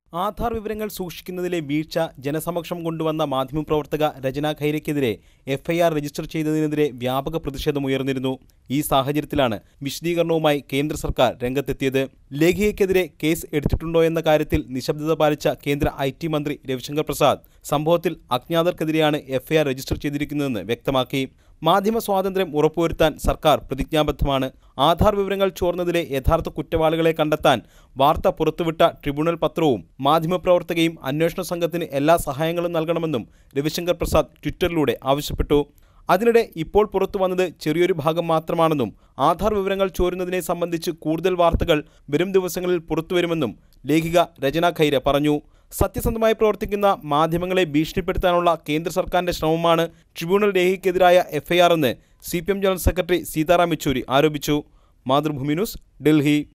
ആധാർ വിവരങ്ങൾ സൂക്ഷിക്കുന്നതിലെ വീഴ്ച ജനസമക്ഷം കൊണ്ടുവന്ന മാധ്യമപ്രവർത്തക രചന ഖൈരയ്ക്കെതിരെ FIR രജിസ്റ്റർ ചെയ്തതിനെതിരെ വ്യാപക പ്രതിഷേധമുയർന്നിരുന്നു. ഈ സാഹചര്യത്തിലാണ് വിശദീകരണവുമായി കേന്ദ്ര സർക്കാർ രംഗത്തെത്തിയത്. ലേഖികയ്ക്കെതിരെ കേസ് എടുത്തിട്ടുണ്ടോ എന്ന കാര്യത്തിൽ നിശബ്ദത പാലിച്ച കേന്ദ്ര IT മന്ത്രി രവിശങ്കർ പ്രസാദ് സംഭവത്തിൽ അജ്ഞാതർക്കെതിരെയാണ് FIR രജിസ്റ്റർ ചെയ്തിരിക്കുന്നതെന്ന് വ്യക്തമാക്കി. മാധ്യമ സ്വാതന്ത്ര്യം ഉറപ്പുവരുത്താൻ സർക്കാർ പ്രതിജ്ഞാബദ്ധമാണ്. ആധാർ വിവരങ്ങൾ ചോർന്നതിലെ യഥാർത്ഥ കുറ്റവാളികളെ കണ്ടെത്താൻ വാർത്ത പുറത്തുവിട്ട ട്രിബ്യൂണൽ പത്രവും മാധ്യമപ്രവർത്തകയും അന്വേഷണ സംഘത്തിന് എല്ലാ സഹായങ്ങളും നൽകണമെന്നും രവിശങ്കർ പ്രസാദ് ട്വിറ്ററിലൂടെ ആവശ്യപ്പെട്ടു. അതിനിടെ ഇപ്പോൾ പുറത്തു വന്നത് ചെറിയൊരു ഭാഗം മാത്രമാണെന്നും ആധാർ വിവരങ്ങൾ ചോരുന്നതിനെ സംബന്ധിച്ച് കൂടുതൽ വാർത്തകൾ വരും ദിവസങ്ങളിൽ പുറത്തുവരുമെന്നും ലേഖിക രചന ഖൈര പറഞ്ഞു. സത്യസന്ധമായി പ്രവർത്തിക്കുന്ന മാധ്യമങ്ങളെ ഭീഷണിപ്പെടുത്താനുള്ള കേന്ദ്ര സർക്കാരിന്റെ ശ്രമമാണ് ട്രിബ്യൂണൽ ലേഖിക്കെതിരായ FIR എന്ന് CPM general secretary Sitaram Yechury ആരോപിച്ചു. മാതൃഭൂമി ന്യൂസ്, ഡൽഹി.